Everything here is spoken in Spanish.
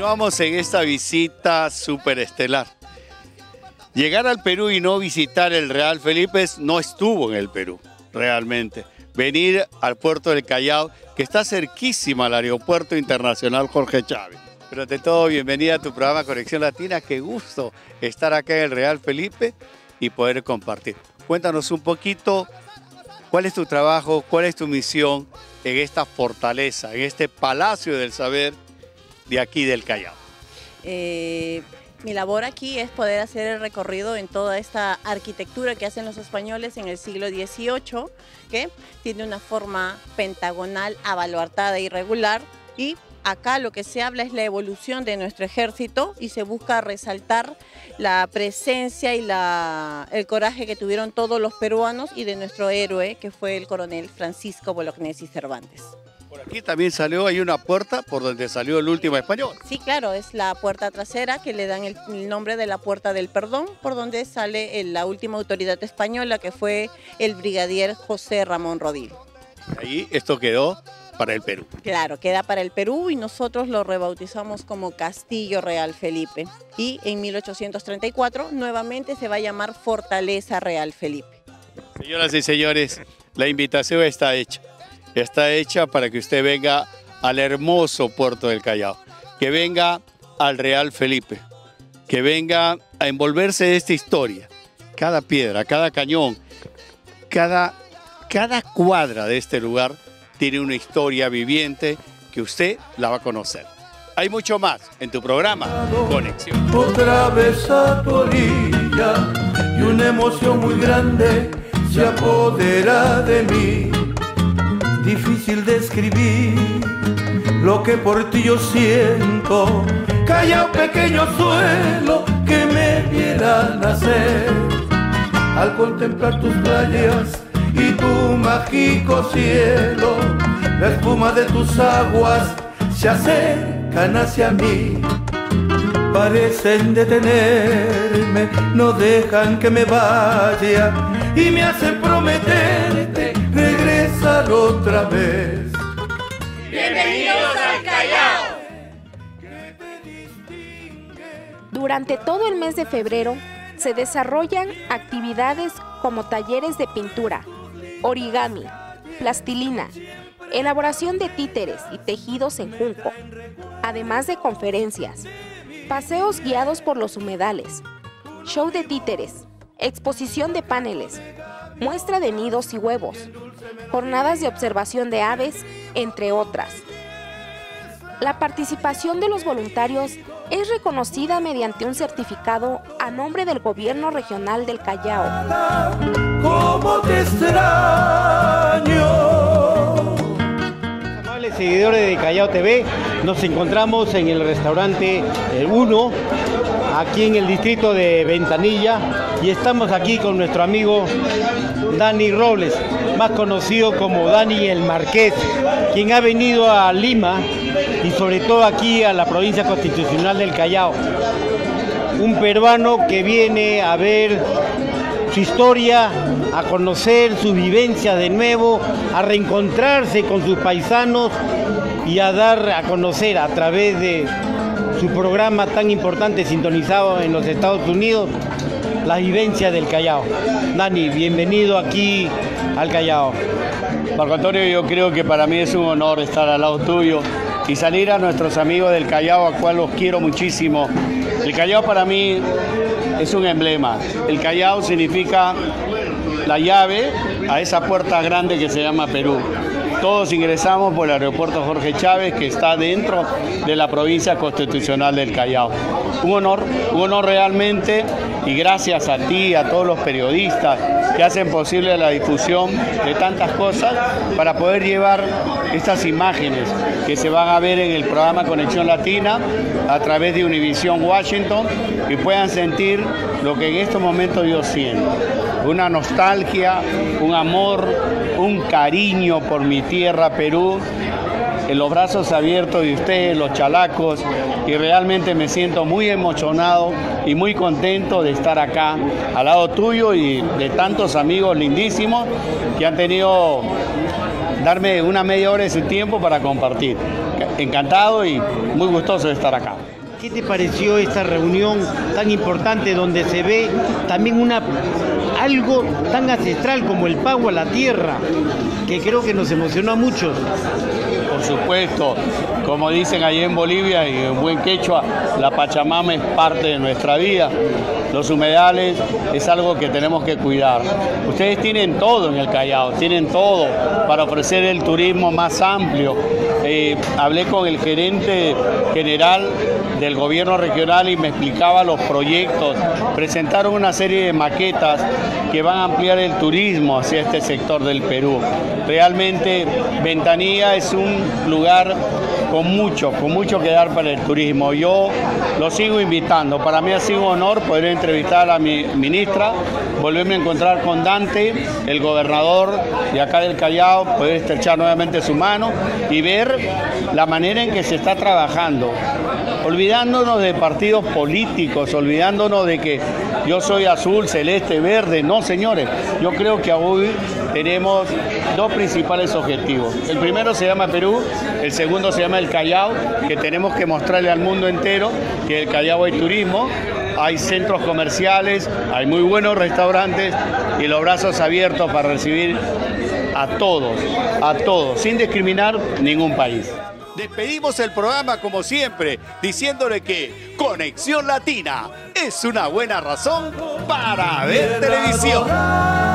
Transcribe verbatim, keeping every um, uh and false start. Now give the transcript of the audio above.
Continuamos en esta visita superestelar. Llegar al Perú y no visitar el Real Felipe no estuvo en el Perú, realmente. Venir al puerto del Callao, que está cerquísima al Aeropuerto Internacional Jorge Chávez. Pero ante todo, bienvenida a tu programa Conexión Latina. Qué gusto estar acá en el Real Felipe y poder compartir. Cuéntanos un poquito cuál es tu trabajo, cuál es tu misión en esta fortaleza, en este Palacio del Saber de aquí del Callao. Eh... Mi labor aquí es poder hacer el recorrido en toda esta arquitectura que hacen los españoles en el siglo dieciocho, que tiene una forma pentagonal, abaluartada e irregular, y acá lo que se habla es la evolución de nuestro ejército y se busca resaltar la presencia y la, el coraje que tuvieron todos los peruanos y de nuestro héroe, que fue el coronel Francisco Bolognesi Cervantes. Por aquí también salió, hay una puerta por donde salió el último español. Sí, claro, es la puerta trasera que le dan el, el nombre de la Puerta del Perdón, por donde sale el, la última autoridad española, que fue el brigadier José Ramón Rodil. Ahí esto quedó para el Perú. Claro, queda para el Perú y nosotros lo rebautizamos como Castillo Real Felipe. Y en mil ochocientos treinta y cuatro nuevamente se va a llamar Fortaleza Real Felipe. Señoras y señores, la invitación está hecha. Está hecha para que usted venga al hermoso puerto del Callao, que venga al Real Felipe, que venga a envolverse de esta historia. Cada piedra, cada cañón, cada, cada cuadra de este lugar tiene una historia viviente que usted la va a conocer. Hay mucho más en tu programa Conexión. Otra vez a tu orilla y una emoción muy grande se apodera de mí. Difícil describir lo que por ti yo siento. Callao, pequeño suelo que me viera nacer. Al contemplar tus playas y tu mágico cielo, la espuma de tus aguas se acercan hacia mí. Parecen detenerme, no dejan que me vaya y me hacen prometerte regresar otra vez. ¡Bienvenidos al Callao! Durante todo el mes de febrero se desarrollan actividades como talleres de pintura, origami, plastilina, elaboración de títeres y tejidos en junco, además de conferencias, paseos guiados por los humedales, show de títeres, exposición de paneles, muestra de nidos y huevos, jornadas de observación de aves, entre otras. La participación de los voluntarios es reconocida mediante un certificado a nombre del Gobierno Regional del Callao. ¿Cómo te extraño? Amables seguidores de Callao T V, nos encontramos en el restaurante uno, aquí en el distrito de Ventanilla, y estamos aquí con nuestro amigo Dani Robles, más conocido como Dani el Marqués, quien ha venido a Lima y sobre todo aquí a la provincia constitucional del Callao. Un peruano que viene a ver su historia, a conocer su vivencia de nuevo, a reencontrarse con sus paisanos y a dar a conocer a través de su programa tan importante sintonizado en los Estados Unidos, la vivencia del Callao. Dani, bienvenido aquí al Callao. Marco Antonio, yo creo que para mí es un honor estar al lado tuyo y salir a nuestros amigos del Callao, a cual los quiero muchísimo. El Callao para mí es un emblema. El Callao significa la llave a esa puerta grande que se llama Perú. Todos ingresamos por el aeropuerto Jorge Chávez, que está dentro de la provincia constitucional del Callao. Un honor, un honor realmente, y gracias a ti, a todos los periodistas que hacen posible la difusión de tantas cosas para poder llevar estas imágenes que se van a ver en el programa Conexión Latina a través de Univisión Washington y puedan sentir lo que en estos momentos yo siento. Una nostalgia, un amor, un cariño por mi tierra, Perú, en los brazos abiertos de ustedes, los chalacos, y realmente me siento muy emocionado y muy contento de estar acá al lado tuyo y de tantos amigos lindísimos que han tenido darme una media hora de su tiempo para compartir. encantado y muy gustoso de estar acá. ¿Qué te pareció esta reunión tan importante donde se ve también una, algo tan ancestral como el pago a la tierra, que creo que nos emocionó a muchos? Por supuesto, como dicen allí en Bolivia y en buen quechua, la Pachamama es parte de nuestra vida. Los humedales es algo que tenemos que cuidar. Ustedes tienen todo en el Callao, tienen todo para ofrecer el turismo más amplio. Eh, hablé con el gerente general del gobierno regional y me explicaba los proyectos. Presentaron una serie de maquetas que van a ampliar el turismo hacia este sector del Perú. Realmente Ventanilla es un lugar con mucho, con mucho que dar para el turismo. Yo lo sigo invitando. Para mí ha sido un honor poder entrevistar a mi ministra, volverme a encontrar con Dante, el gobernador de acá del Callao, poder estrechar nuevamente su mano y ver la manera en que se está trabajando. Olvidándonos de partidos políticos, olvidándonos de que yo soy azul, celeste, verde. No, señores, yo creo que hoy tenemos dos principales objetivos. El primero se llama Perú, el segundo se llama el Callao, que tenemos que mostrarle al mundo entero que en el Callao hay turismo, hay centros comerciales, hay muy buenos restaurantes y los brazos abiertos para recibir a todos, a todos, sin discriminar ningún país. Despedimos el programa como siempre, diciéndole que Conexión Latina es una buena razón para ver televisión.